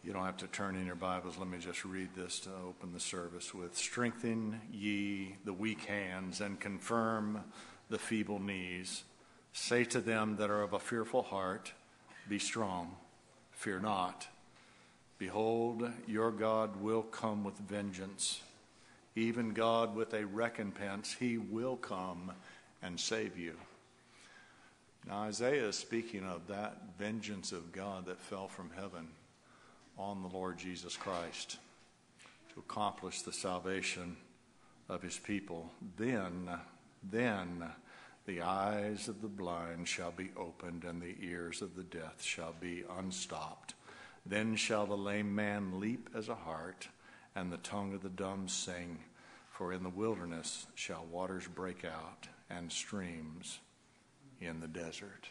You don't have to turn in your Bibles. Let me just read this to open the service with. Strengthen ye the weak hands and confirm the feeble knees. Say to them that are of a fearful heart, be strong, fear not. Behold, your God will come with vengeance. Even God with a recompense, he will come and save you. Now Isaiah is speaking of that vengeance of God that fell from heaven on the Lord Jesus Christ to accomplish the salvation of his people. Then the eyes of the blind shall be opened, and the ears of the deaf shall be unstopped. Then shall the lame man leap as a hart, and the tongue of the dumb sing. For in the wilderness shall waters break out, and streams in the desert.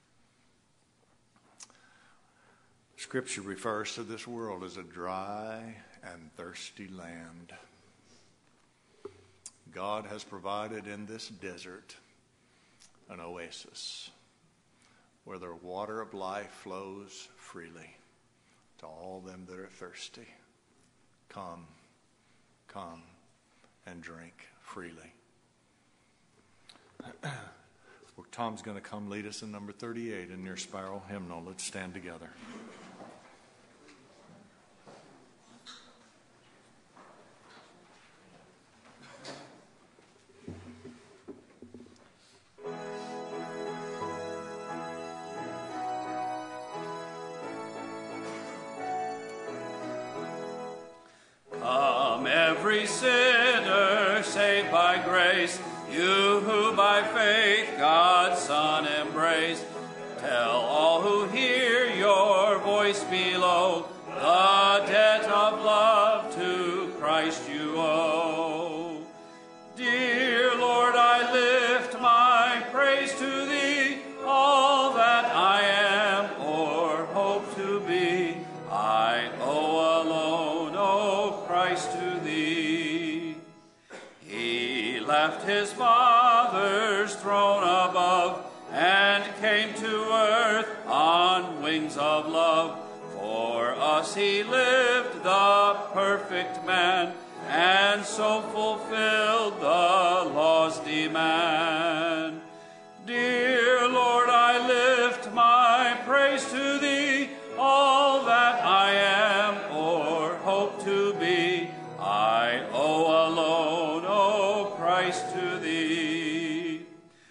Scripture refers to this world as a dry and thirsty land. God has provided in this desert an oasis where the water of life flows freely to all them that are thirsty. Come and drink freely. Tom's going to come lead us in number 38 in your spiral hymnal. Let's stand together. Come, every sinner saved by grace, you who by faith God's Son embrace. Tell all who hear your voice below, the debt of love to Christ you owe. Dear Lord, I lift my praise to thee, all that I am or hope to be, I owe alone, O Christ, to thee. He left his Father's throne above and came to earth on wings of love. For us he lived, the perfect man, and so fulfilled the law's demand. Dear Lord, I lift my praise to thee, all that I am or hope to be, I owe alone, O Christ, to thee.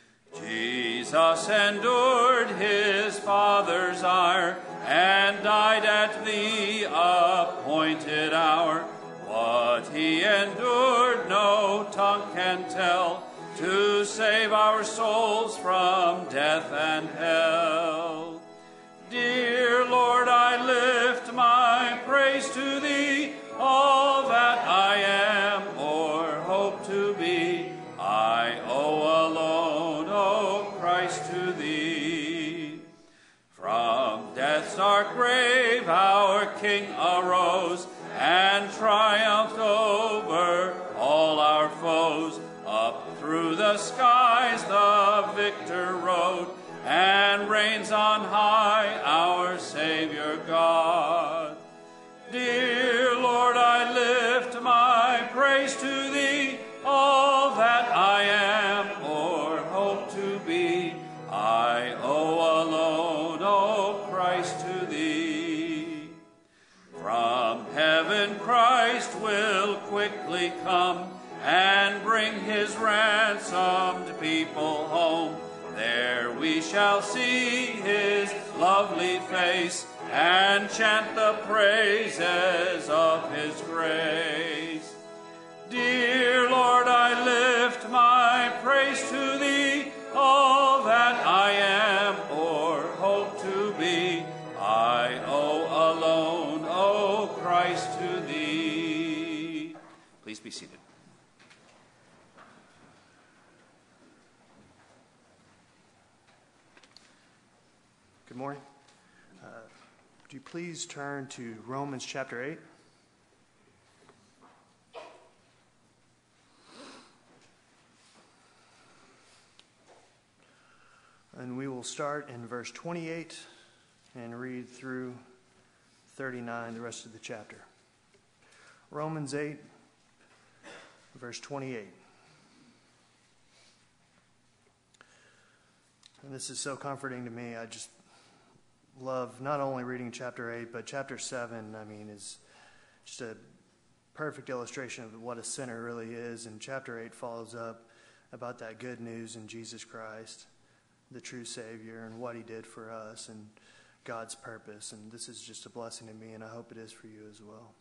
Jesus endured his Father's ire and died at the appointed hour. What he endured no tongue can tell, to save our souls from death and hell. Dear Lord, I lift my praise to thee, all that I am or hope to be, I owe alone, O Christ, to thee. From death's dark grave our King arose, and triumphed over all our foes. Up through the skies the victor rode, and reigns on high our Savior God. Dear Lord, I lift my praise to thee, all that I am or hope to be, I owe alone, O Christ, to thee. From heaven Christ will quickly come, and bring his ransomed people home. There we shall see his lovely face, and chant the praises of his grace. Dear Lord, I lift my praise to thee, all that I am or hope to be, I owe alone, O Christ, to thee. Please be seated. Good morning. Would you please turn to Romans chapter 8? And we will start in verse 28 and read through 39, the rest of the chapter. Romans 8, verse 28. And this is so comforting to me. I just love not only reading chapter 8, but chapter 7, is just a perfect illustration of what a sinner really is. And chapter 8 follows up about that good news in Jesus Christ, the true Savior, and what he did for us and God's purpose. And this is just a blessing to me, and I hope it is for you as well.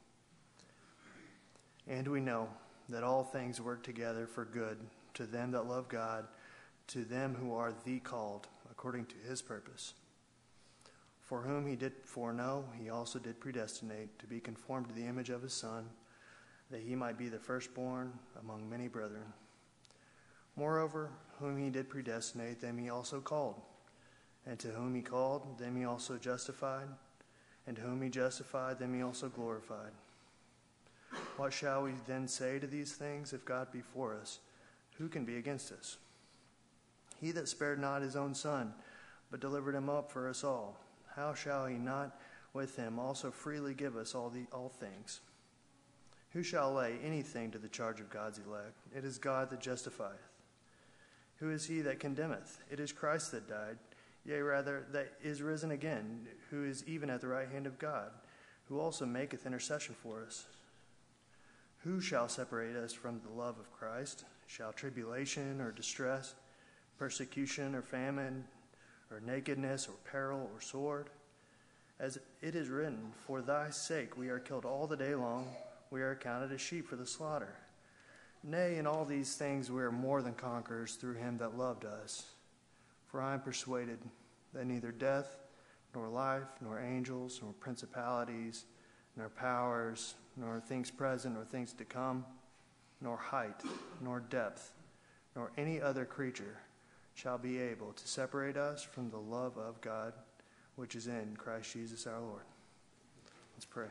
And we know that all things work together for good to them that love God, to them who are the called according to his purpose. For whom he did foreknow, he also did predestinate to be conformed to the image of his Son, that he might be the firstborn among many brethren. Moreover, whom he did predestinate, them he also called. And to whom he called, them he also justified. And to whom he justified, them he also glorified. What shall we then say to these things? If God be for us, who can be against us? He that spared not his own Son, but delivered him up for us all, how shall he not with him also freely give us all things? Who shall lay anything to the charge of God's elect? It is God that justifieth. Who is he that condemneth? It is Christ that died, yea, rather, that is risen again, who is even at the right hand of God, who also maketh intercession for us. Who shall separate us from the love of Christ? Shall tribulation or distress, persecution or famine, or nakedness or peril or sword? As it is written, for thy sake we are killed all the day long, we are accounted as sheep for the slaughter. Nay, in all these things we are more than conquerors through him that loved us. For I am persuaded that neither death, nor life, nor angels, nor principalities, nor powers, nor things present, nor things to come, nor height, nor depth, nor any other creature shall be able to separate us from the love of God, which is in Christ Jesus our Lord. Let's pray.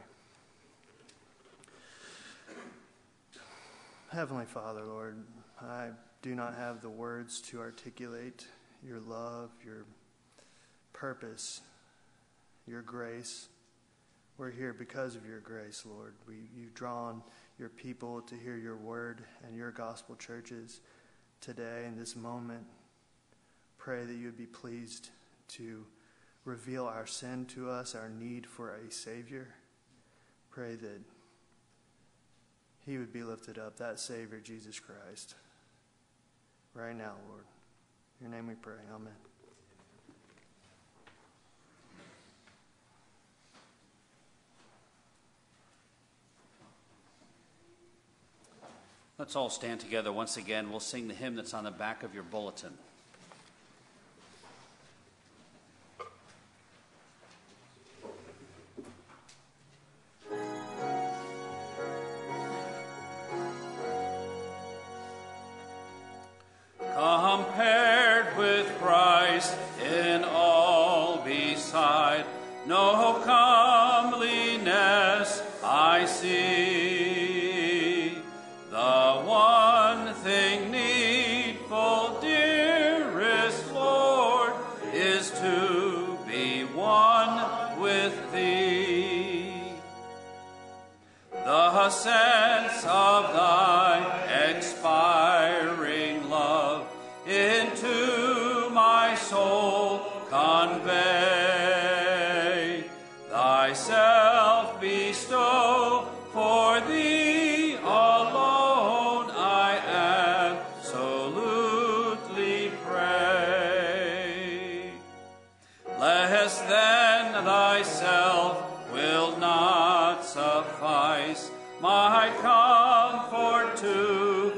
Heavenly Father, Lord, I do not have the words to articulate your love, your purpose, your grace. We're here because of your grace, Lord. You've drawn your people to hear your word and your gospel churches today in this moment. Pray that you would be pleased to reveal our sin to us, our need for a Savior. Pray that he would be lifted up, that Savior, Jesus Christ. Right now, Lord. In your name we pray. Amen. Let's all stand together once again. We'll sing the hymn that's on the back of your bulletin. Compared with Christ in all beside, no comeliness I see. The one thing needful, dearest Lord, is to be one with thee. The sense of thy expiring love into my soul convey, thyself bestow, for thee alone I absolutely pray. Less than thyself will not suffice my comfort to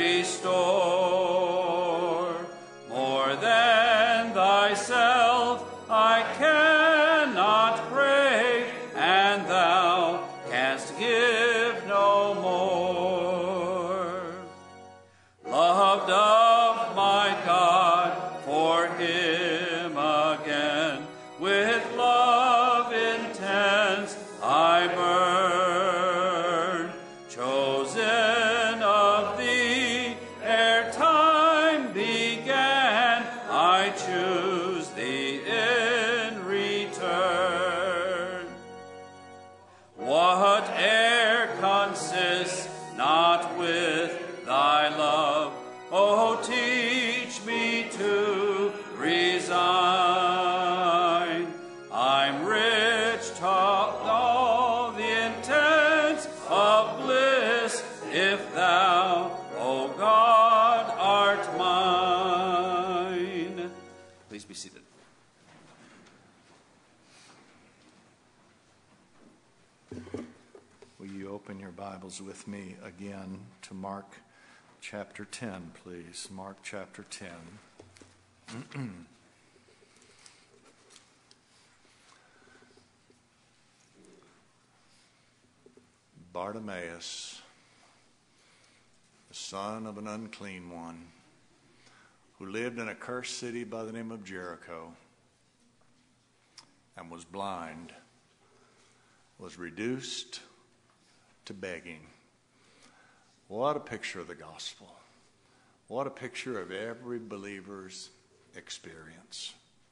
restore. More than thyself I cannot pray, and thou canst give no more. Loved of my God, for him again, with love intense I burn, chosen of thee ere time began, I choose thee in return. taught all the intents of bliss, if thou, O God, art mine. Please be seated. Will you open your Bibles with me again to Mark chapter 10, please? Mark chapter 10. Bartimaeus, the son of an unclean one, who lived in a cursed city by the name of Jericho, and was blind, was reduced to begging. What a picture of the gospel. What a picture of every believer's experience.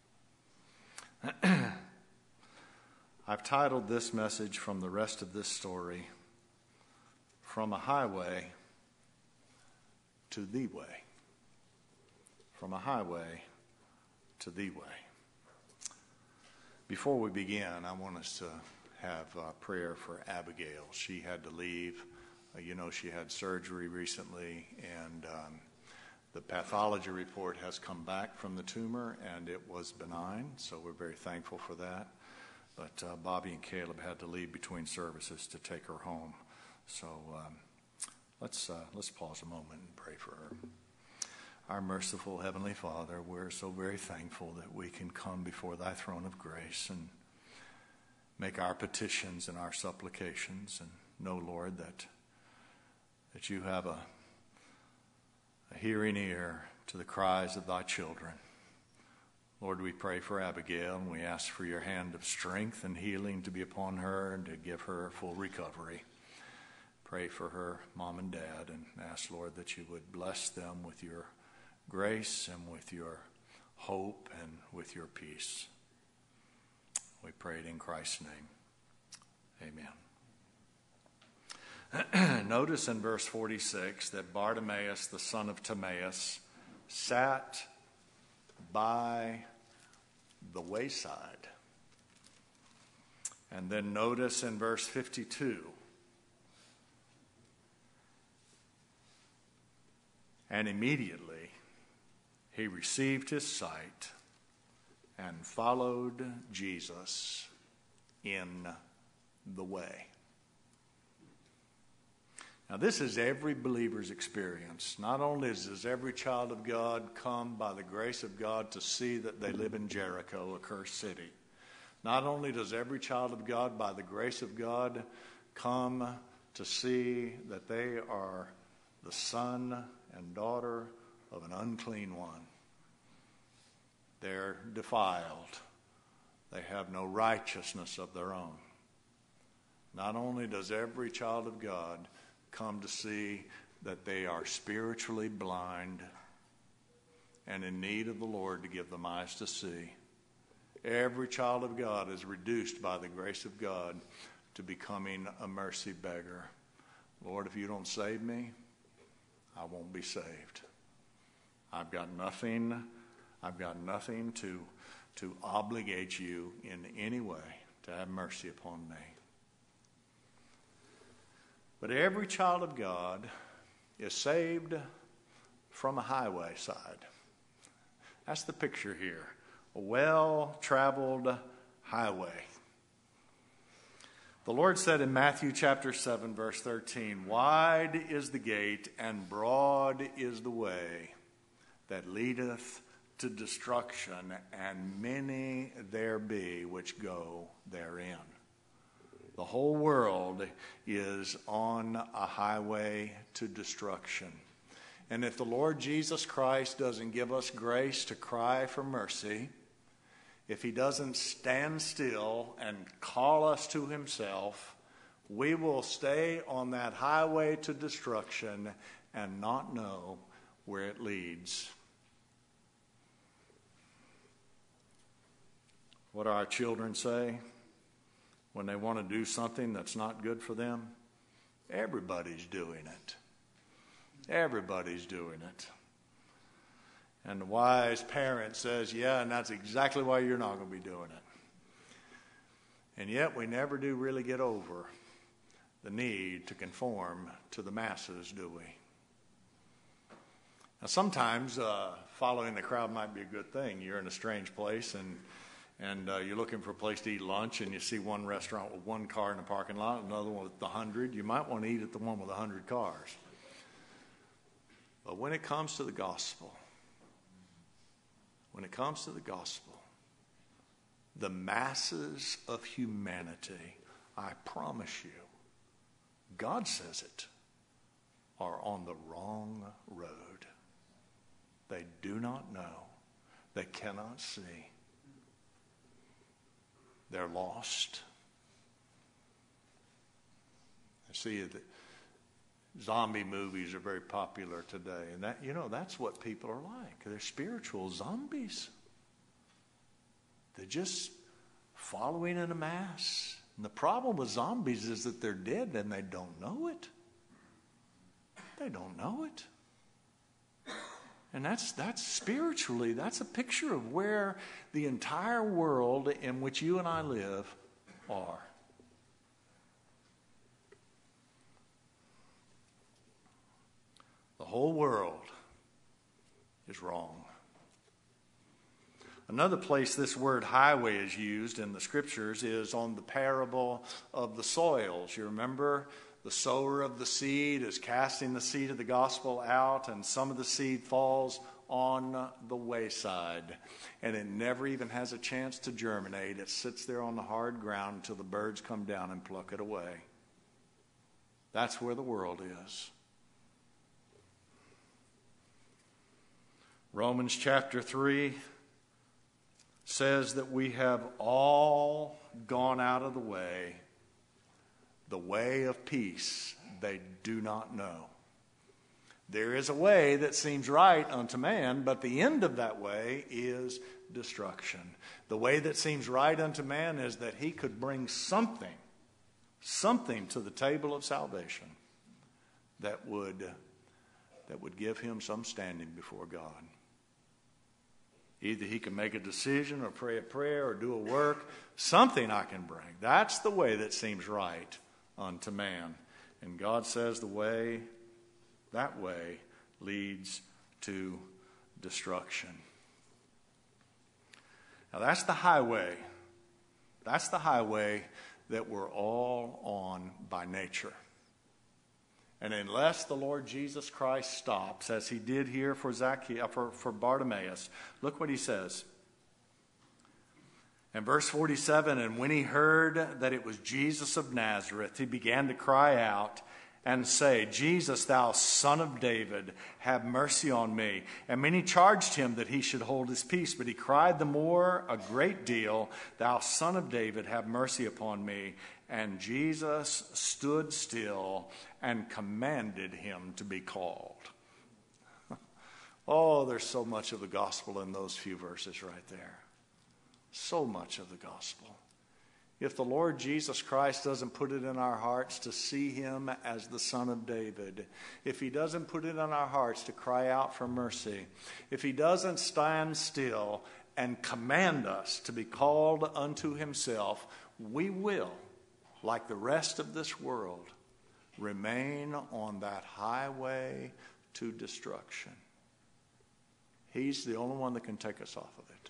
I've titled this message from the rest of this story, From a Highway to the Way. From a highway to the way. Before we begin, I want us to have prayer for Abigail. She had to leave. She had surgery recently, and the pathology report has come back from the tumor, and it was benign, so we're very thankful for that. But Bobby and Caleb had to leave between services to take her home. So let's pause a moment and pray for her. Our merciful Heavenly Father, we're so very thankful that we can come before Thy throne of grace and make our petitions and our supplications, and know, Lord, that You have a hearing ear to the cries of Thy children. Lord, we pray for Abigail, and we ask for Your hand of strength and healing to be upon her and to give her full recovery. Pray for her mom and dad, and ask, Lord, that You would bless them with Your grace and with Your hope and with Your peace. We pray it in Christ's name. Amen. Notice in verse 46 that Bartimaeus, the son of Timaeus, sat by the wayside. And then notice in verse 52, and immediately he received his sight and followed Jesus in the way. Now, this is every believer's experience. Not only does every child of God come by the grace of God to see that they live in Jericho, a cursed city. Not only does every child of God, by the grace of God, come to see that they are the son and daughter of an unclean one. They're defiled. They have no righteousness of their own. Not only does every child of God come to see that they are spiritually blind and in need of the Lord to give them eyes to see. Every child of God is reduced by the grace of God to becoming a mercy beggar. Lord, if You don't save me, I won't be saved. I've got nothing to obligate You in any way to have mercy upon me. But every child of God is saved from a highway side. That's the picture here. A well-traveled highway. The Lord said in Matthew chapter 7, verse 13, "Wide is the gate and broad is the way that leadeth to destruction, and many there be which go therein." The whole world is on a highway to destruction. And if the Lord Jesus Christ doesn't give us grace to cry for mercy, if He doesn't stand still and call us to Himself, we will stay on that highway to destruction and not know where it leads. What do our children say when they want to do something that's not good for them? Everybody's doing it. Everybody's doing it. And the wise parent says, yeah, and that's exactly why you're not going to be doing it. And yet we never do really get over the need to conform to the masses, do we? Now, sometimes following the crowd might be a good thing. You're in a strange place and you're looking for a place to eat lunch, and you see one restaurant with one car in the parking lot, another one with 100. You might want to eat at the one with 100 cars. But when it comes to the gospel, the masses of humanity, I promise you, God says it, are on the wrong road. They do not know. They cannot see. They're lost. I see that zombie movies are very popular today, and that's what people are like. They're spiritual zombies. They're just following in a mass. And the problem with zombies is that they're dead and they don't know it. They don't know it. And that's spiritually, that's a picture of where the entire world in which you and I live are. The whole world is wrong. Another place this word highway is used in the scriptures is on the parable of the soils. You remember? The sower of the seed is casting the seed of the gospel out, and some of the seed falls on the wayside. And it never even has a chance to germinate. It sits there on the hard ground until the birds come down and pluck it away. That's where the world is. Romans chapter 3 says that we have all gone out of the way of peace they do not know. There is a way that seems right unto man, but the end of that way is destruction. The way that seems right unto man is that he could bring something to the table of salvation that would give him some standing before God. Either he can make a decision or pray a prayer or do a work, something I can bring. That's the way that seems right unto man. And God says that way leads to destruction. Now that's the highway. That's the highway that we're all on by nature. And unless the Lord Jesus Christ stops, as he did here for Bartimaeus, look what he says. In verse 47, and when he heard that it was Jesus of Nazareth, he began to cry out and say, Jesus, thou son of David, have mercy on me. And many charged him that he should hold his peace, but he cried the more a great deal, thou son of David, have mercy upon me. And Jesus stood still and commanded him to be called. Oh, there's so much of the gospel in those few verses right there. So much of the gospel. If the Lord Jesus Christ doesn't put it in our hearts to see him as the Son of David, if he doesn't put it in our hearts to cry out for mercy, if he doesn't stand still and command us to be called unto himself, we will, like the rest of this world, remain on that highway to destruction. He's the only one that can take us off of it.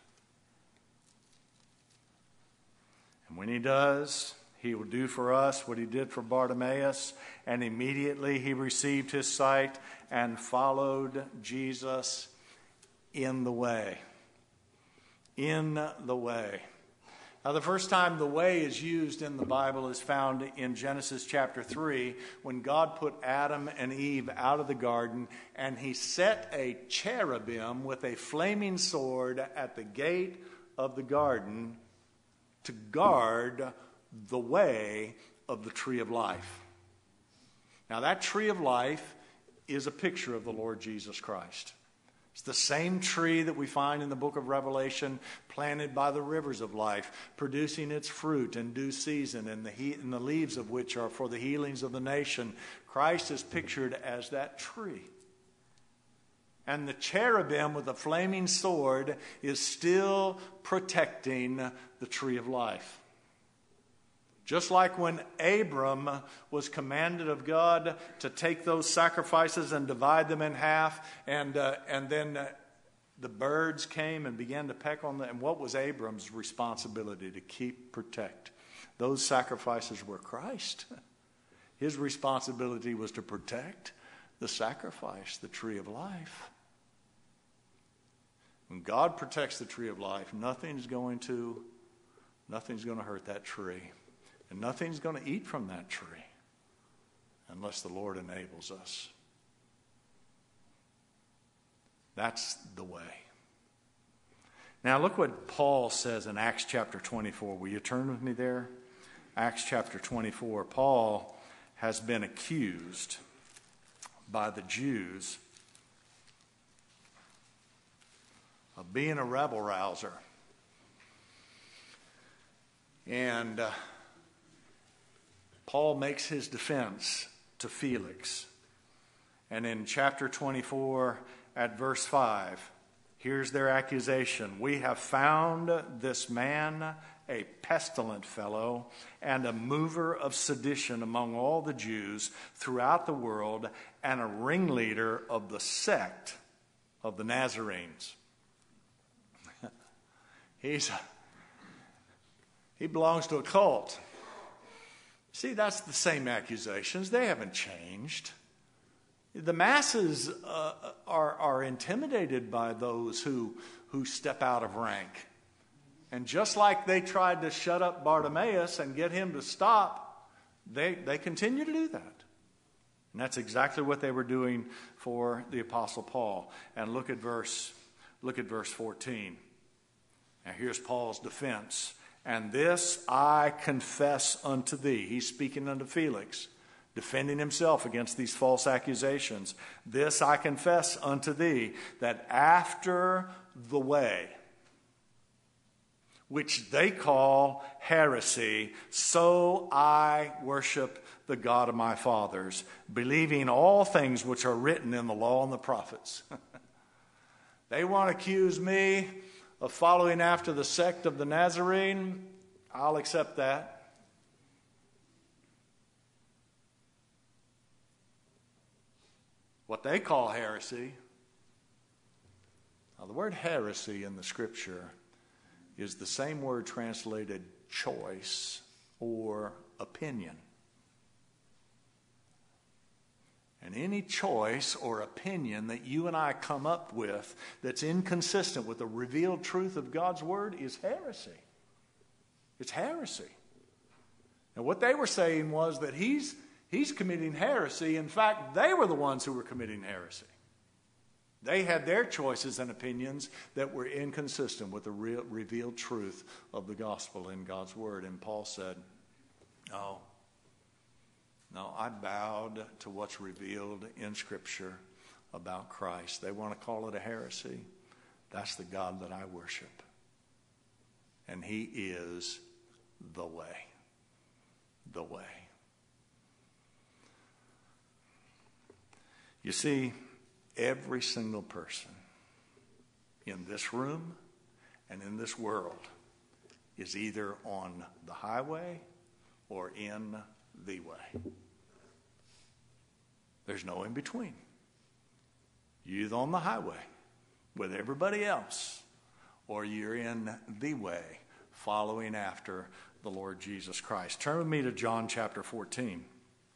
And when he does, he will do for us what he did for Bartimaeus, and immediately he received his sight and followed Jesus in the way. In the way. Now, the first time the way is used in the Bible is found in Genesis chapter 3, when God put Adam and Eve out of the garden, and he set a cherubim with a flaming sword at the gate of the garden to guard the way of the tree of life. Now, that tree of life is a picture of the Lord Jesus Christ. It's the same tree that we find in the book of Revelation, planted by the rivers of life, producing its fruit in due season, and the leaves of which are for the healings of the nation. Christ is pictured as that tree. And the cherubim with a flaming sword is still protecting the tree of life. Just like when Abram was commanded of God to take those sacrifices and divide them in half, and then the birds came and began to peck on them. And what was Abram's responsibility? To protect. Those sacrifices were Christ. His responsibility was to protect the sacrifice, the tree of life. When God protects the tree of life, nothing's going to hurt that tree. And nothing's going to eat from that tree unless the Lord enables us. That's the way. Now look what Paul says in Acts chapter 24. Will you turn with me there? Acts chapter 24. Paul has been accused by the Jews of being a rebel rouser. And Paul makes his defense to Felix. And in chapter 24 at verse 5, here's their accusation. We have found this man a pestilent fellow and a mover of sedition among all the Jews throughout the world, and a ringleader of the sect of the Nazarenes. He belongs to a cult. See, that's the same accusations. They haven't changed. The masses are intimidated by those who step out of rank. And just like they tried to shut up Bartimaeus and get him to stop, they continue to do that. And that's exactly what they were doing for the Apostle Paul. And look at verse 14. Now here's Paul's defense. And this I confess unto thee. He's speaking unto Felix, defending himself against these false accusations. This I confess unto thee, that after the way, which they call heresy, so I worship the God of my fathers, believing all things which are written in the law and the prophets. They want to accuse me of following after the sect of the Nazarene. I'll accept that. What they call heresy. Now, the word heresy in the Scripture is the same word translated choice or opinion. And any choice or opinion that you and I come up with that's inconsistent with the revealed truth of God's Word is heresy. It's heresy. And what they were saying was that he's committing heresy. In fact, they were the ones who were committing heresy. They had their choices and opinions that were inconsistent with the revealed truth of the gospel in God's Word. And Paul said, No, I bowed to what's revealed in Scripture about Christ. They want to call it a heresy. That's the God that I worship. And He is the way. The way. You see, every single person in this room and in this world is either on the highway or in the way. There's no in between. You're either on the highway with everybody else, or you're in the way, following after the Lord Jesus Christ. Turn with me to John chapter 14.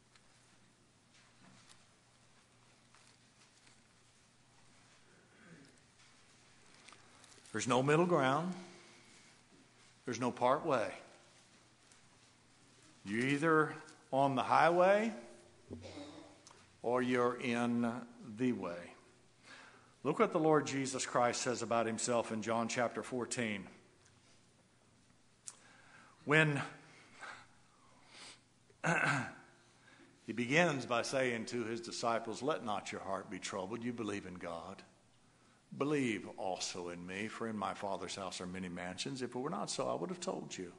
There's no middle ground. There's no part way. You're either on the highway or you're in the way. Look what the Lord Jesus Christ says about himself in John chapter 14. When he begins by saying to his disciples, let not your heart be troubled. You believe in God. Believe also in me, for in my Father's house are many mansions. If it were not so, I would have told you.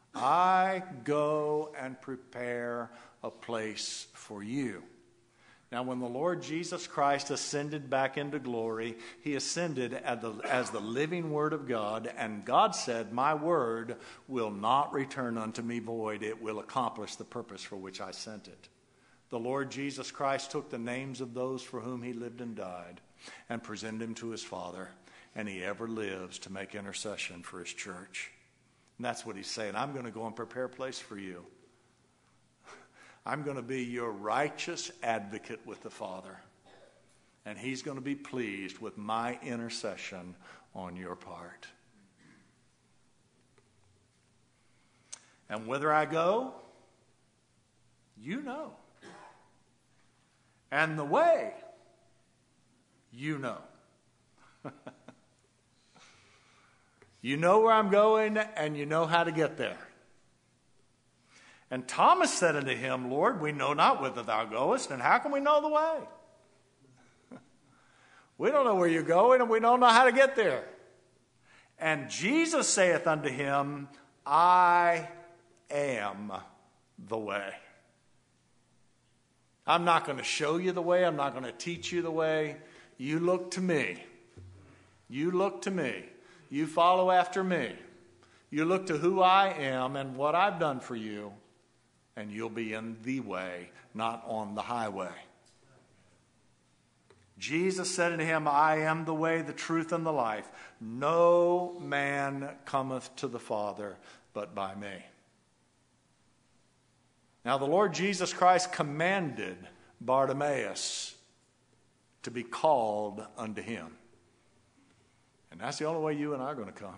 I go and prepare a place for you. Now, when the Lord Jesus Christ ascended back into glory, he ascended as the living Word of God, and God said, my word will not return unto me void. It will accomplish the purpose for which I sent it. The Lord Jesus Christ took the names of those for whom he lived and died and presented them to his Father, and he ever lives to make intercession for his church. And that's what he's saying. I'm going to go and prepare a place for you. I'm going to be your righteous advocate with the Father. And he's going to be pleased with my intercession on your part. And whither I go, you know. And the way, you know. You know where I'm going, and you know how to get there. And Thomas said unto him, Lord, we know not whither thou goest, and how can we know the way? We don't know where you're going, and we don't know how to get there. And Jesus saith unto him, I am the way. I'm not going to show you the way. I'm not going to teach you the way. You look to me. You look to me. You follow after me. You look to who I am and what I've done for you, and you'll be in the way, not on the highway. Jesus said unto him, I am the way, the truth, and the life. No man cometh to the Father but by me. Now the Lord Jesus Christ commanded Bartimaeus to be called unto him. And that's the only way you and I are going to come.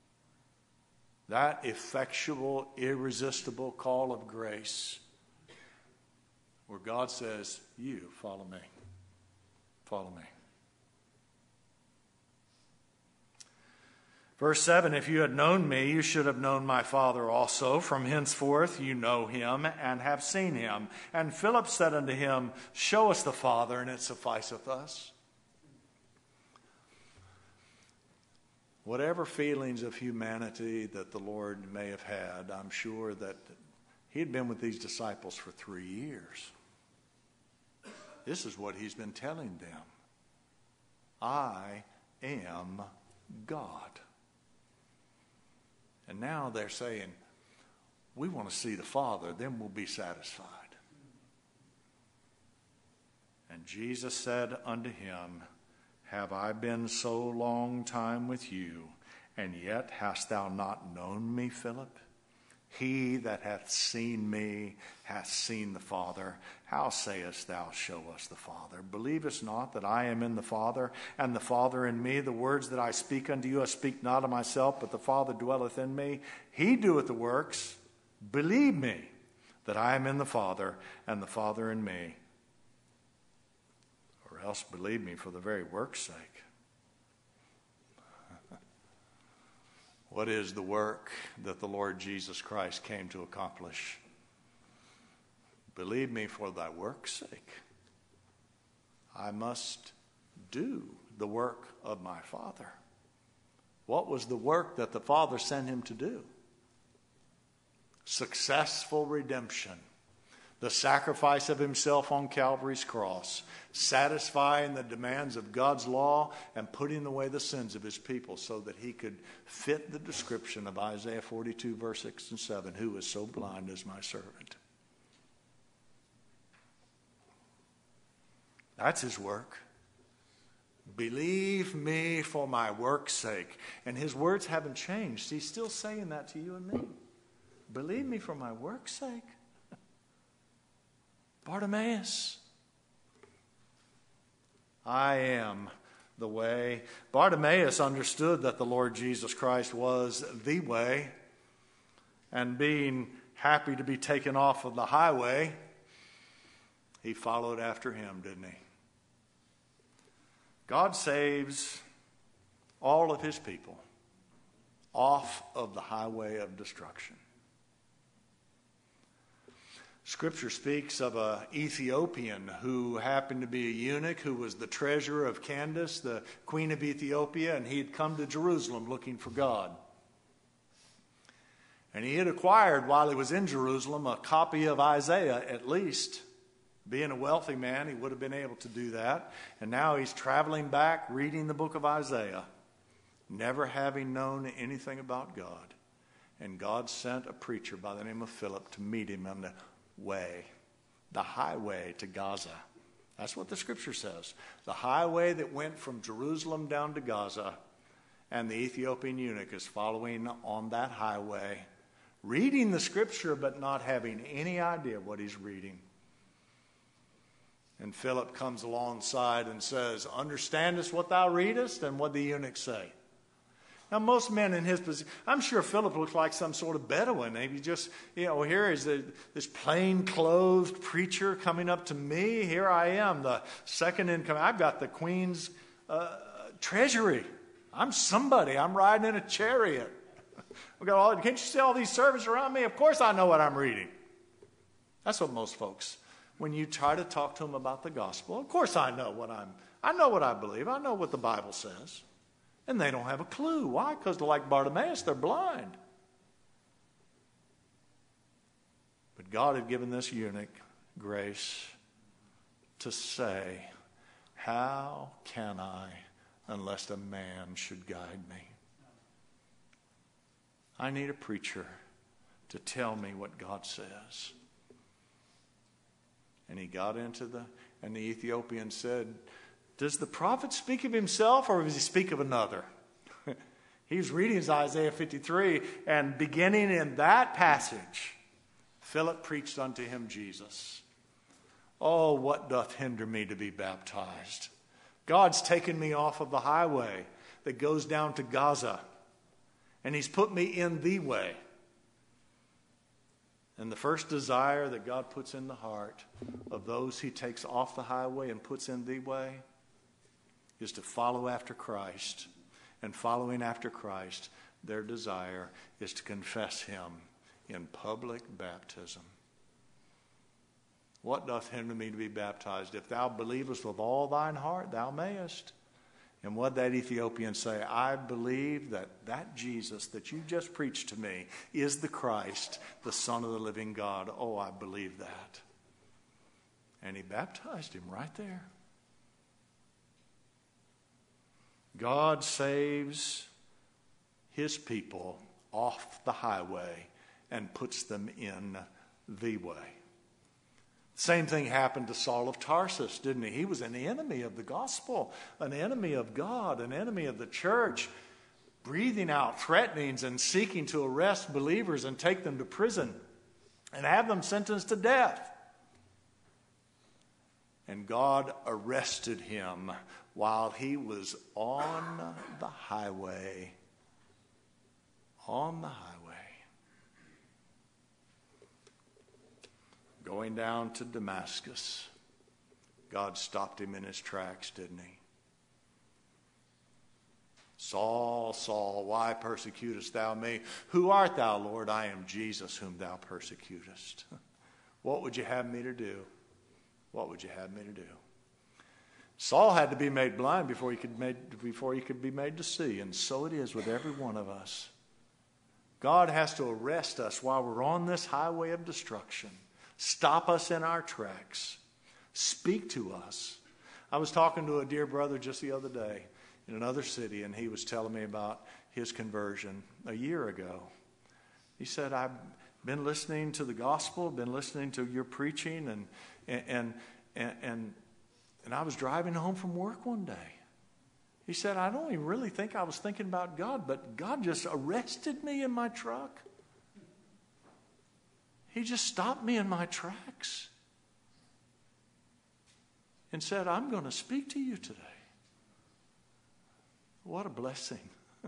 That effectual, irresistible call of grace where God says, you follow me. Follow me. Verse 7, if you had known me, you should have known my Father also. From henceforth you know him and have seen him. And Philip said unto him, show us the Father, and it sufficeth us. Whatever feelings of humanity that the Lord may have had, I'm sure that he had been with these disciples for 3 years. This is what he's been telling them. I am God. And now they're saying, we want to see the Father, then we'll be satisfied. And Jesus said unto him, have I been so long time with you, and yet hast thou not known me, Philip? He that hath seen me hath seen the Father. How sayest thou, show us the Father? Believest not that I am in the Father, and the Father in me? The words that I speak unto you, I speak not of myself, but the Father dwelleth in me. He doeth the works. Believe me that I am in the Father, and the Father in me. Or else believe me for the very work's sake. What is the work that the Lord Jesus Christ came to accomplish? Believe me for thy work's sake. I must do the work of my Father. What was the work that the Father sent him to do? Successful redemption. The sacrifice of himself on Calvary's cross, satisfying the demands of God's law and putting away the sins of his people so that he could fit the description of Isaiah 42, verse 6 and 7, who is so blind as my servant. That's his work. Believe me for my work's sake. And his words haven't changed. He's still saying that to you and me. Believe me for my work's sake. Bartimaeus, I am the way. Bartimaeus understood that the Lord Jesus Christ was the way, and being happy to be taken off of the highway, he followed after him, didn't he? God saves all of his people off of the highway of destruction. Scripture speaks of an Ethiopian who happened to be a eunuch who was the treasurer of Candace, the queen of Ethiopia, and he had come to Jerusalem looking for God. And he had acquired, while he was in Jerusalem, a copy of Isaiah at least, Being a wealthy man, he would have been able to do that. And now he's traveling back, reading the book of Isaiah, never having known anything about God. And God sent a preacher by the name of Philip to meet him on the way, the highway to Gaza. That's what the scripture says. The highway that went from Jerusalem down to Gaza. And the Ethiopian eunuch is following on that highway, reading the scripture but not having any idea what he's reading. And Philip comes alongside and says, "Understandest what thou readest?" And what the eunuch say? Now, most men in his position, I'm sure Philip looked like some sort of Bedouin. Maybe just, here is this plain-clothed preacher coming up to me. Here I am, the second in command. I've got the queen's treasury. I'm somebody. I'm riding in a chariot. Can't you see all these servants around me? Of course I know what I'm reading. That's what most folks, when you try to talk to them about the gospel, of course I know what I believe. I know what the Bible says. And they don't have a clue. Why? Because like Bartimaeus, they're blind. But God had given this eunuch grace to say, "How can I, unless a man should guide me?" I need a preacher to tell me what God says. And he got and the Ethiopian said, "Does the prophet speak of himself or does he speak of another?" He was reading Isaiah 53, and beginning in that passage, Philip preached unto him Jesus. "Oh, what doth hinder me to be baptized? God's taken me off of the highway that goes down to Gaza, and he's put me in the way." And the first desire that God puts in the heart of those he takes off the highway and puts in the way is to follow after Christ. And following after Christ, their desire is to confess him in public baptism. "What doth hinder me to be baptized? If thou believest with all thine heart, thou mayest." And what that Ethiopian say? "I believe that Jesus that you just preached to me is the Christ, the Son of the living God. Oh, I believe that." And he baptized him right there. God saves his people off the highway and puts them in the way. Same thing happened to Saul of Tarsus, didn't he? He was an enemy of the gospel, an enemy of God, an enemy of the church, breathing out threatenings and seeking to arrest believers and take them to prison and have them sentenced to death. And God arrested him while he was on the highway. On the highway. Going down to Damascus. God stopped him in his tracks, didn't he? "Saul, Saul, why persecutest thou me? Who art thou, Lord? I am Jesus whom thou persecutest." What would you have me to do? What would you have me to do? Saul had to be made blind before he could be made to see, and so it is with every one of us. God has to arrest us while we're on this highway of destruction, stop us in our tracks, speak to us. I was talking to a dear brother just the other day in another city, and he was telling me about his conversion a year ago. He said, "I've been listening to the gospel, been listening to your preaching, and I was driving home from work one day." He said, "I don't even really think I was thinking about God, but God just arrested me in my truck. He just stopped me in my tracks and said, 'I'm going to speak to you today.'" What a blessing.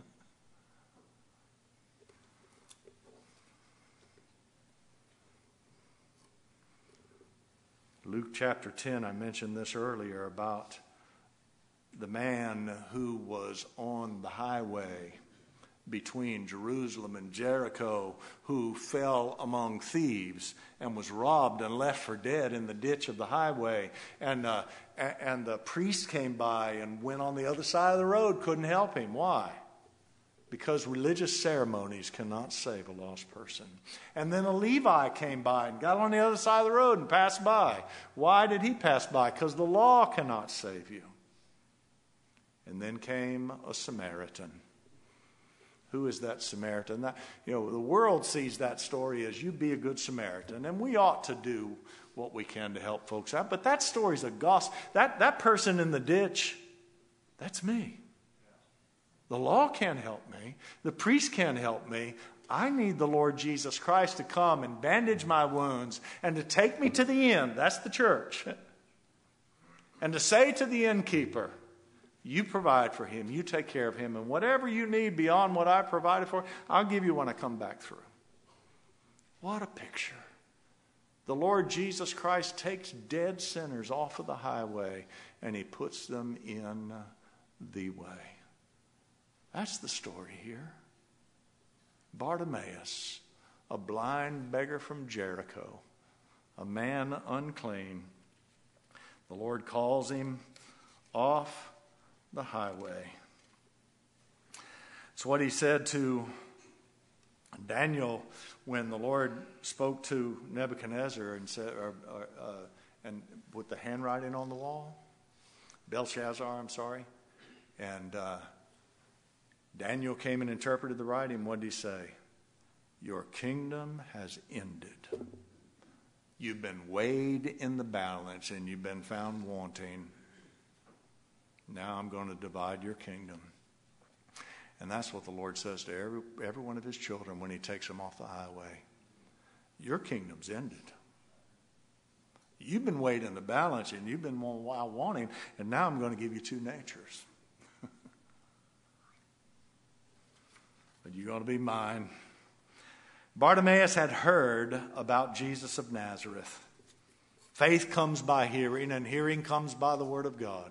Luke chapter 10, I mentioned this earlier about the man who was on the highway between Jerusalem and Jericho, who fell among thieves and was robbed and left for dead in the ditch of the highway. And the priest came by and went on the other side of the road, couldn't help him. Why? because religious ceremonies cannot save a lost person. And then a Levi came by and got on the other side of the road and passed by. Why did he pass by? Because the law cannot save you. And then came a Samaritan. Who is that Samaritan? The world sees that story as you be a good Samaritan, and we ought to do what we can to help folks out. But that story's a gospel. That person in the ditch, that's me. The law can't help me. The priest can't help me. I need the Lord Jesus Christ to come and bandage my wounds and to take me to the inn. That's the church. And to say to the innkeeper, you provide for him, you take care of him, and whatever you need beyond what I provided for, I'll give you when I come back through. What a picture. The Lord Jesus Christ takes dead sinners off of the highway and he puts them in the way. That's the story here. Bartimaeus, a blind beggar from Jericho, a man unclean. The Lord calls him off the highway. It's what he said to Daniel when the Lord spoke to Nebuchadnezzar and said, and with the handwriting on the wall, Belshazzar, and Daniel came and interpreted the writing. What did he say? Your kingdom has ended. You've been weighed in the balance and you've been found wanting. Now I'm going to divide your kingdom. And that's what the Lord says to every one of his children when he takes them off the highway. Your kingdom's ended. You've been weighed in the balance and you've been wanting, and now I'm going to give you two natures. But you're going to be mine. Bartimaeus had heard about Jesus of Nazareth. Faith comes by hearing, and hearing comes by the word of God.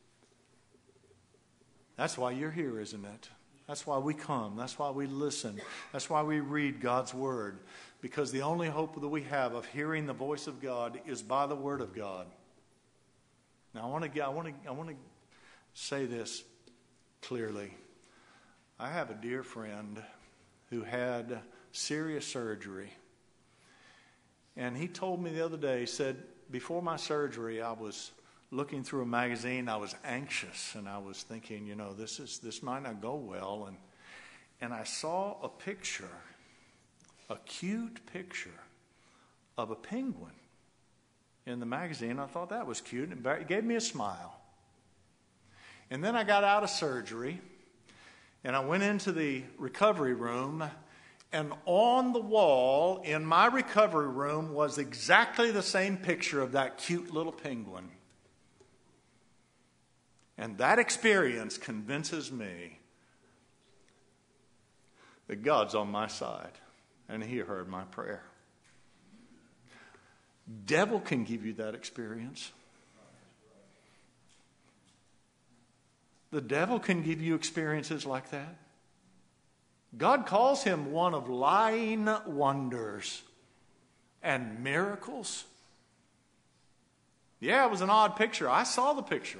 That's why you're here, isn't it? That's why we come. That's why we listen. That's why we read God's word. Because the only hope that we have of hearing the voice of God is by the word of God. Now, I want to say this clearly. I have a dear friend who had serious surgery. And he told me the other day, he said, before my surgery, I was looking through a magazine. I was anxious, and I was thinking, this might not go well. And I saw a picture, a cute picture of a penguin in the magazine. I thought that was cute, and it gave me a smile. And then I got out of surgery, and I went into the recovery room, and on the wall in my recovery room was exactly the same picture of that cute little penguin. And that experience convinces me that God's on my side, and he heard my prayer. Devil can give you that experience. The devil can give you experiences like that. God calls him one of lying wonders and miracles. Yeah, it was an odd picture. I saw the picture.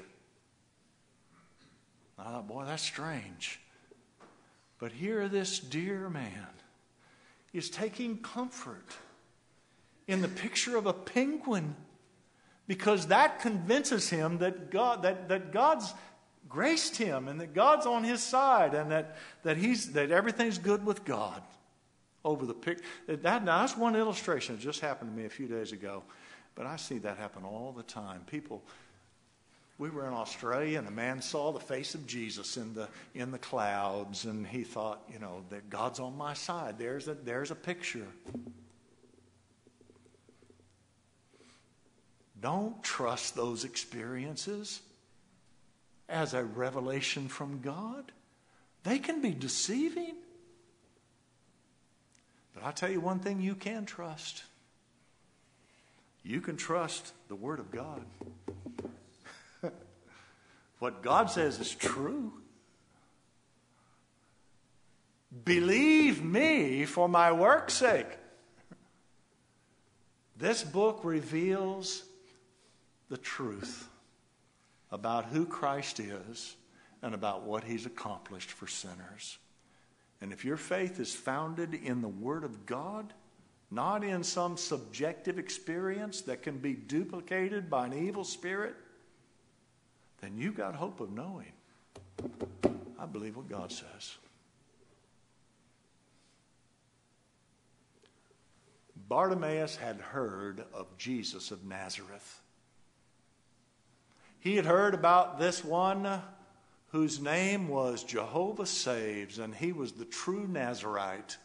I thought, boy, that's strange. But here this dear man is taking comfort in the picture of a penguin, because that convinces him that God's graced him and that God's on his side, and that everything's good with God. Over the picture. That's one illustration. It just happened to me a few days ago, but I see that happen all the time. We were in Australia, and a man saw the face of Jesus in the clouds, and he thought, that God's on my side. There's a picture. Don't trust those experiences as a revelation from God. They can be deceiving. But I'll tell you one thing you can trust. You can trust the Word of God. What God says is true. Believe me for my work's sake. This book reveals the truth about who Christ is and about what he's accomplished for sinners. And if your faith is founded in the Word of God, not in some subjective experience that can be duplicated by an evil spirit, then you've got hope of knowing. I believe what God says. Bartimaeus had heard of Jesus of Nazareth. He had heard about this one whose name was Jehovah Saves, and he was the true Nazarite.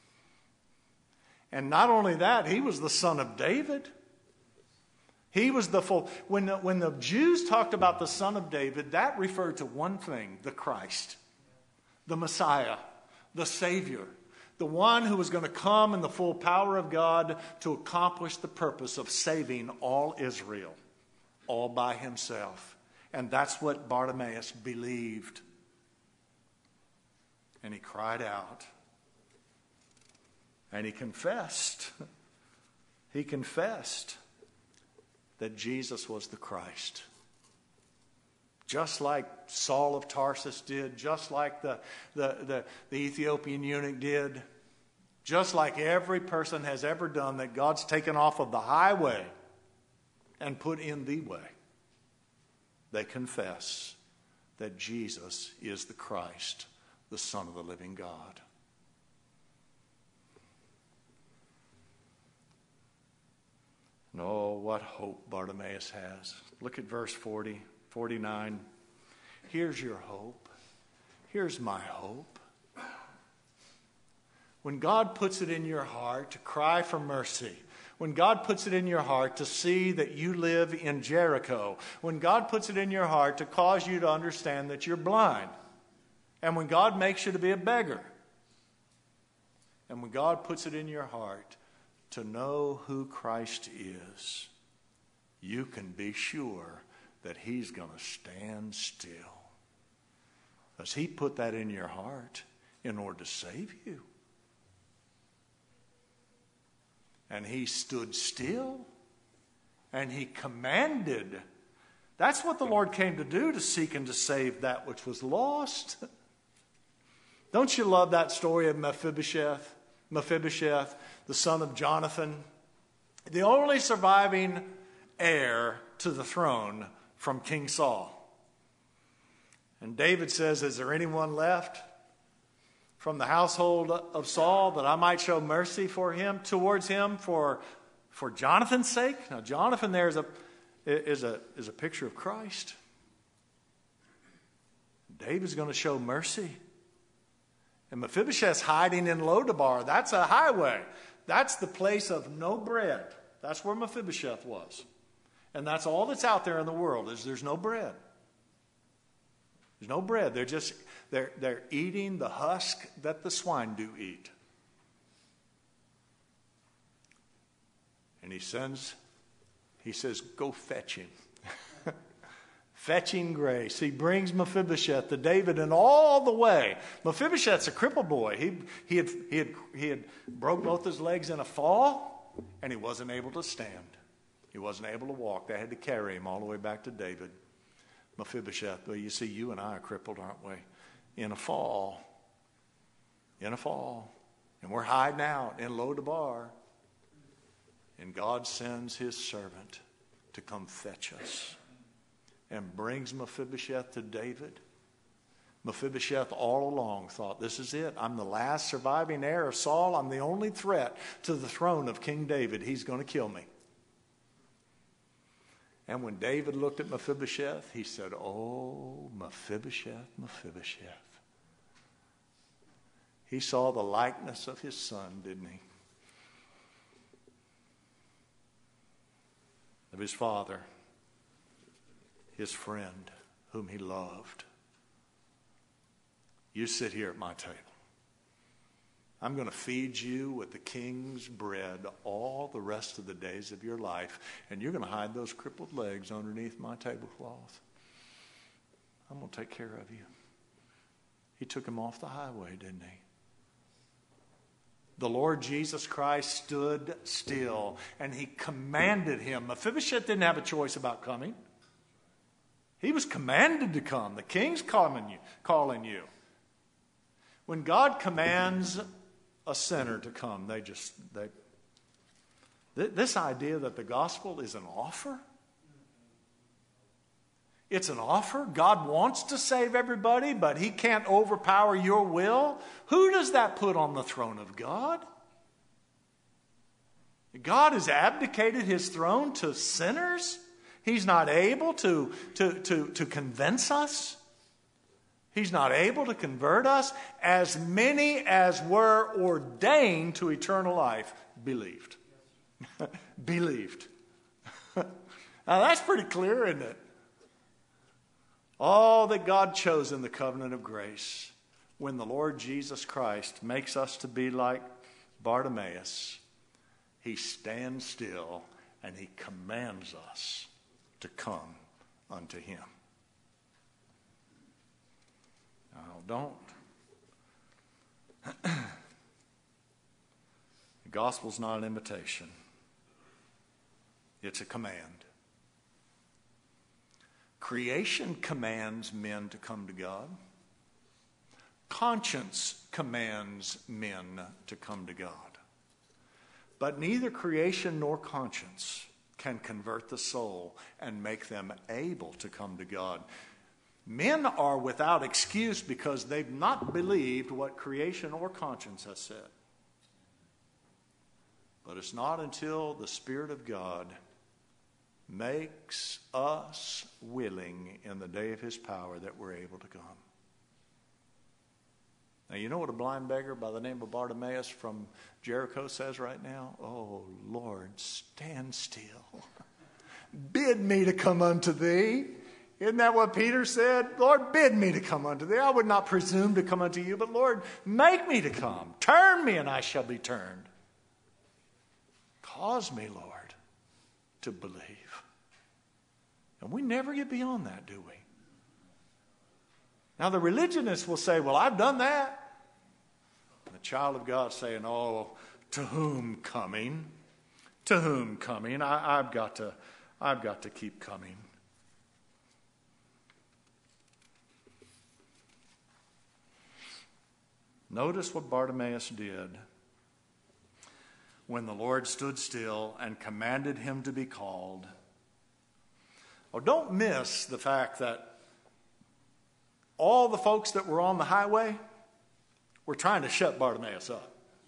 And not only that, he was the son of David. He was the full. When the Jews talked about the son of David, that referred to one thing: the Christ, the Messiah, the Savior, the one who was going to come in the full power of God to accomplish the purpose of saving all Israel, all by himself. And that's what Bartimaeus believed. And he cried out. And he confessed. He confessed that Jesus was the Christ. Just like Saul of Tarsus did, just like the Ethiopian eunuch did, just like every person has ever done that God's taken off of the highway and put in the way. They confess that Jesus is the Christ, the Son of the living God. And oh, what hope Bartimaeus has. Look at verse 40, 49. Here's your hope. Here's my hope. When God puts it in your heart to cry for mercy, when God puts it in your heart to see that you live in Jericho, when God puts it in your heart to cause you to understand that you're blind, and when God makes you to be a beggar, and when God puts it in your heart to know who Christ is, you can be sure that he's going to stand still. Because he put that in your heart in order to save you. And he stood still and he commanded. That's what the Lord came to do, to seek and to save that which was lost. Don't you love that story of Mephibosheth? Mephibosheth, the son of Jonathan, the only surviving heir to the throne from King Saul. And David says, is there anyone left from the household of Saul that I might show mercy towards him for Jonathan's sake? Now, Jonathan there is a picture of Christ. David's going to show mercy. And Mephibosheth's hiding in Lodabar. That's a highway. That's the place of no bread. That's where Mephibosheth was. And that's all that's out there in the world, is there's no bread. There's no bread. They're eating the husk that the swine do eat. And he says, go fetch him. Fetching grace. He brings Mephibosheth to David, and all the way, Mephibosheth's a crippled boy. He had broke both his legs in a fall, and he wasn't able to stand. He wasn't able to walk. They had to carry him all the way back to David. Mephibosheth, well, you see, you and I are crippled, aren't we? In a fall. In a fall. And we're hiding out in Lodabar. And God sends his servant to come fetch us. And brings Mephibosheth to David. Mephibosheth all along thought, this is it. I'm the last surviving heir of Saul. I'm the only threat to the throne of King David. He's going to kill me. And when David looked at Mephibosheth, he said, oh, Mephibosheth, Mephibosheth. He saw the likeness of his son, didn't he? Of his father, his friend, whom he loved. You sit here at my table. I'm going to feed you with the king's bread all the rest of the days of your life, and you're going to hide those crippled legs underneath my tablecloth. I'm going to take care of you. He took him off the highway, didn't he? The Lord Jesus Christ stood still, and he commanded him. Mephibosheth didn't have a choice about coming. He was commanded to come. The king's calling you. When God commands a sinner to come, this idea that the gospel is an offer. It's an offer. God wants to save everybody, but he can't overpower your will. Who does that put on the throne of God? God has abdicated his throne to sinners. He's not able to convince us. He's not able to convert us. As many as were ordained to eternal life believed. Believed. Now that's pretty clear, isn't it? All that God chose in the covenant of grace, when the Lord Jesus Christ makes us to be like Bartimaeus, he stands still and he commands us to come unto him. Now, the gospel's not an invitation. It's a command. Creation commands men to come to God. Conscience commands men to come to God. But neither creation nor conscience can convert the soul and make them able to come to God. Men are without excuse because they've not believed what creation or conscience has said. But it's not until the Spirit of God makes us willing in the day of his power that we're able to come. Now, you know what a blind beggar by the name of Bartimaeus from Jericho says right now? Oh, Lord, stand still. Bid me to come unto thee. Isn't that what Peter said? Lord, bid me to come unto thee. I would not presume to come unto you, but Lord, make me to come. Turn me and I shall be turned. Cause me, Lord, to believe. And we never get beyond that, do we? Now the religionists will say, well, I've done that. And the child of God saying, oh, to whom coming? To whom coming? I've got to keep coming. Notice what Bartimaeus did when the Lord stood still and commanded him to be called. Oh, don't miss the fact that all the folks that were on the highway were trying to shut Bartimaeus up.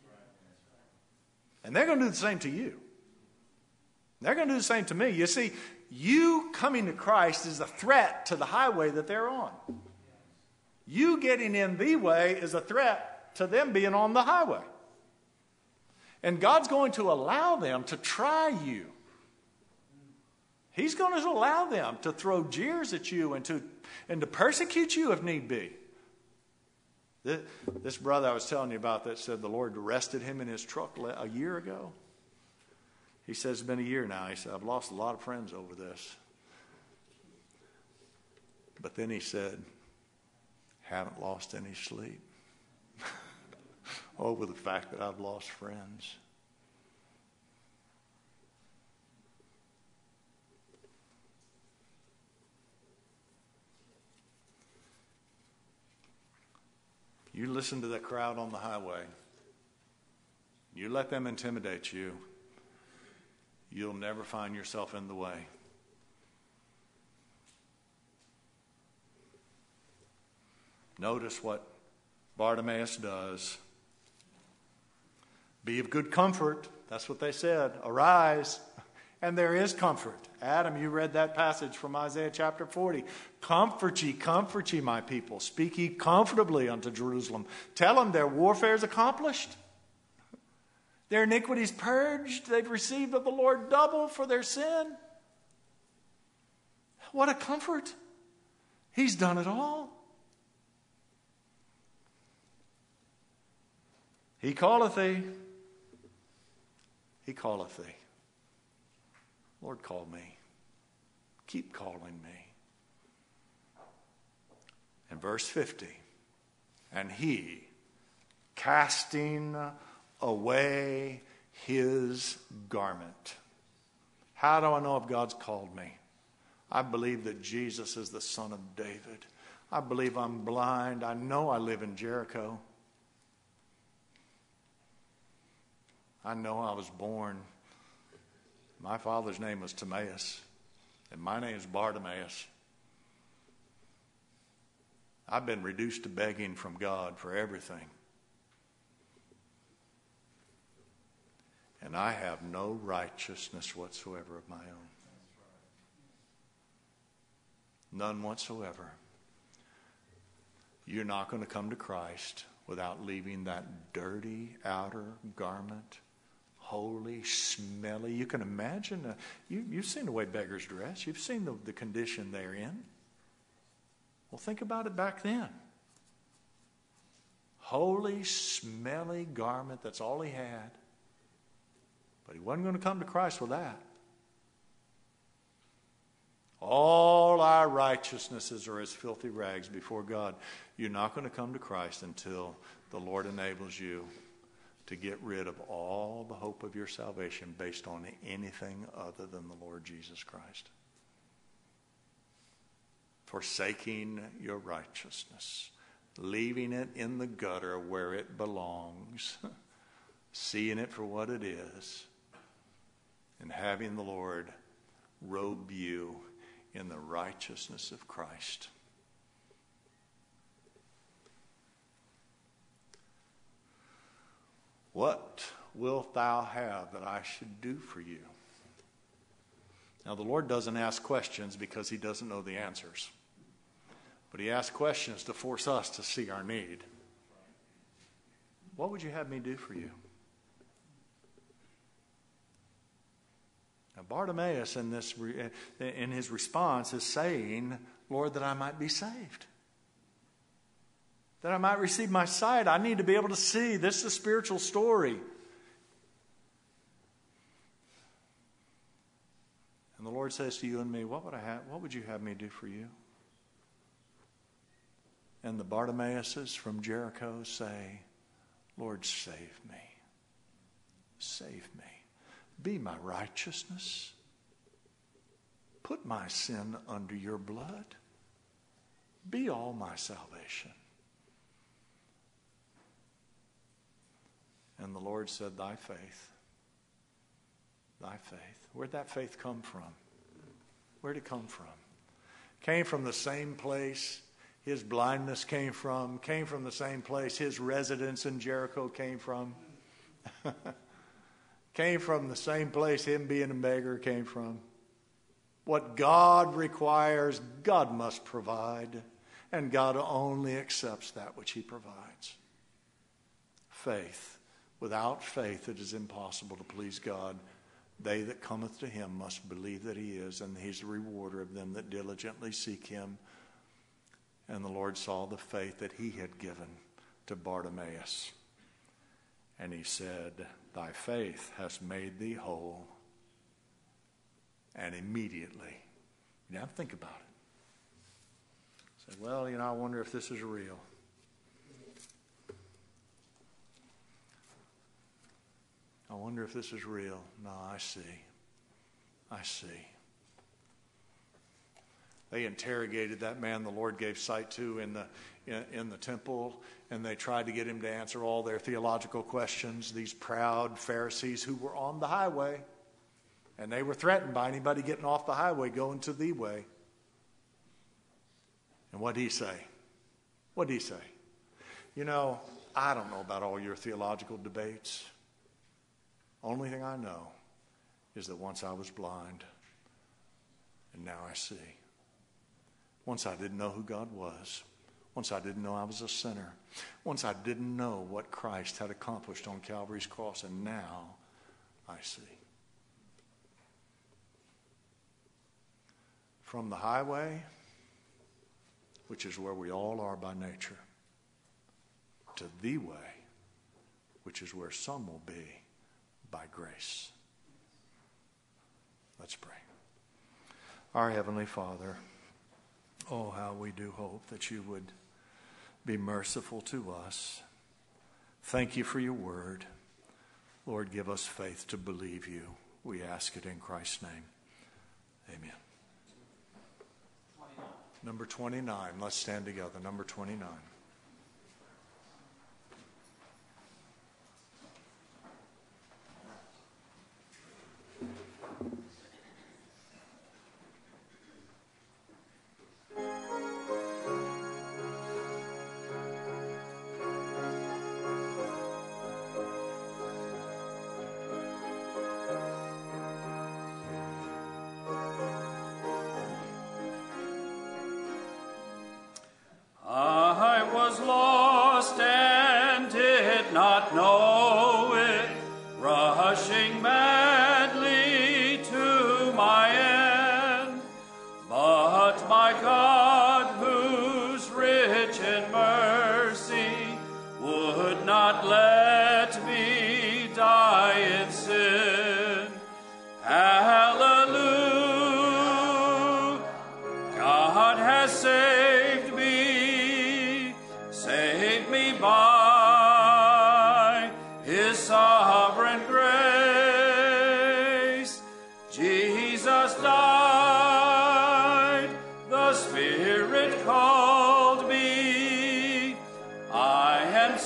And they're going to do the same to you. They're going to do the same to me. You see, you coming to Christ is a threat to the highway that they're on. You getting in the way is a threat to them being on the highway. And God's going to allow them to try you. He's going to allow them to throw jeers at you and to persecute you if need be. This brother I was telling you about that said the Lord arrested him in his truck a year ago. He says it's been a year now. He said, I've lost a lot of friends over this. But then he said, haven't lost any sleep over the fact that I've lost friends. You listen to that crowd on the highway. You let them intimidate you. You'll never find yourself in the way. Notice what Bartimaeus does. Be of good comfort. That's what they said. Arise. And there is comfort. Adam, you read that passage from Isaiah chapter 40. Comfort ye, my people. Speak ye comfortably unto Jerusalem. Tell them their warfare is accomplished. Their iniquities purged. They've received of the Lord double for their sin. What a comfort. He's done it all. He calleth thee. He calleth thee. Lord, call me. Keep calling me. And verse 50. And he, casting away his garment. How do I know if God's called me? I believe that Jesus is the Son of David. I believe I'm blind. I know I live in Jericho. I know I was born. My father's name was Timaeus, and my name is Bartimaeus. I've been reduced to begging from God for everything. And I have no righteousness whatsoever of my own. None whatsoever. You're not going to come to Christ without leaving that dirty outer garment, holy, smelly. You can imagine, you've seen the way beggars dress. You've seen the condition they're in. Well, think about it back then. Holy, smelly garment, that's all he had. But he wasn't going to come to Christ with that. All our righteousnesses are as filthy rags before God. You're not going to come to Christ until the Lord enables you to get rid of all the hope of your salvation based on anything other than the Lord Jesus Christ. Forsaking your righteousness, leaving it in the gutter where it belongs, seeing it for what it is, and having the Lord robe you in the righteousness of Christ. What wilt thou have that I should do for you? Now, the Lord doesn't ask questions because he doesn't know the answers. But he asks questions to force us to see our need. What would you have me do for you? Now, Bartimaeus in his response is saying, Lord, that I might be saved. That I might receive my sight. I need to be able to see. This is a spiritual story. And the Lord says to you and me, what would you have me do for you? And the Bartimaeuses from Jericho say, Lord, save me. Save me. Be my righteousness. Put my sin under your blood. Be all my salvation. And the Lord said, thy faith. Thy faith. Where'd that faith come from? Where'd it come from? Came from the same place his blindness came from the same place his residence in Jericho came from. Came from the same place him being a beggar came from. What God requires, God must provide. And God only accepts that which he provides. Faith. Without faith it is impossible to please God. They that cometh to him must believe that he is, and he's the rewarder of them that diligently seek him. And the Lord saw the faith that he had given to Bartimaeus. And he said, thy faith has made thee whole. And immediately, now think about it. Say, well, I wonder if this is real. I wonder if this is real. No, I see. I see. They interrogated that man the Lord gave sight to in the temple, and they tried to get him to answer all their theological questions, these proud Pharisees who were on the highway, and they were threatened by anybody getting off the highway going to the way. And what did he say? What did he say? I don't know about all your theological debates. Only thing I know is that once I was blind, and now I see. Once I didn't know who God was. Once I didn't know I was a sinner. Once I didn't know what Christ had accomplished on Calvary's cross, and now I see. From the highway, which is where we all are by nature, to the way, which is where some will be by grace. Let's pray. Our Heavenly Father, oh, how we do hope that you would be merciful to us. Thank you for your word. Lord, give us faith to believe you. We ask it in Christ's name. Amen. 29. Number 29. Let's stand together. Number 29. Jesus died, the Spirit called me. I am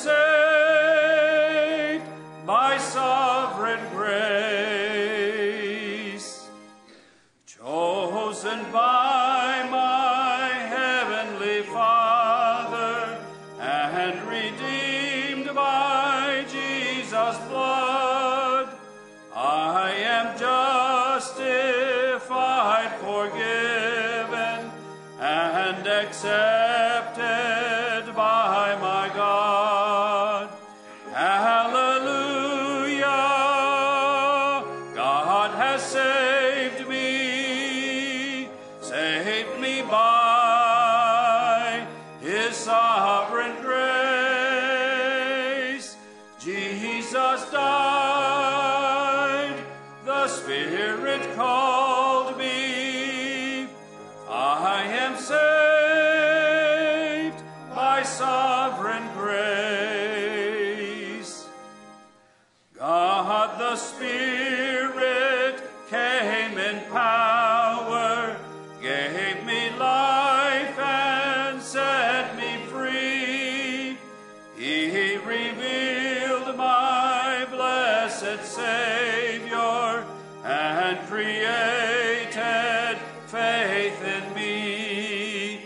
saved by sovereign grace, chosen by my heavenly Father, and redeemed by Jesus' blood. I am justified, forgiven, and accepted by my God. Hallelujah! God has saved me by His sovereign grace. Jesus died, the Spirit called me. I am saved by sovereign grace. God the Spirit came in power, gave me life and set me free. He revealed my blessed Savior and created faith in me.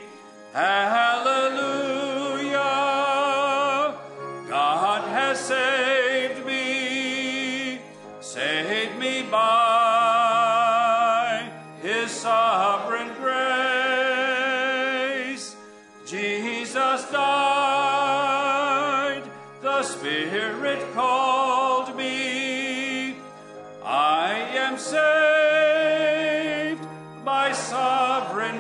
Hallelujah! God has saved me by His sovereign grace. Jesus died, the Spirit called me. I am saved by sovereign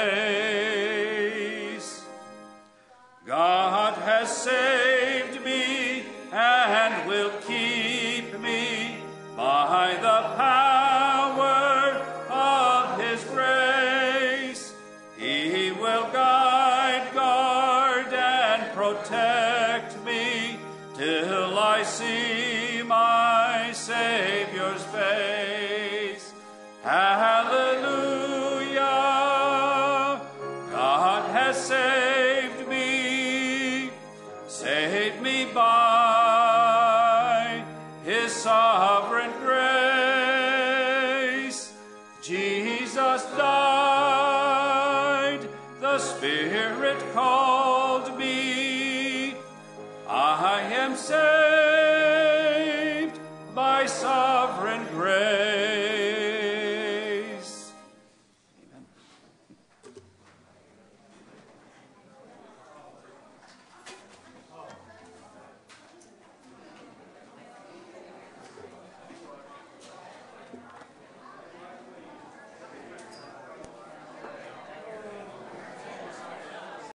grace. God has saved me and will keep me by the power of His grace. He will guide, guard, and protect me till I see my Savior's face. Hallelujah! God has saved me by His sovereign grace. Jesus died, the Spirit called me. I am saved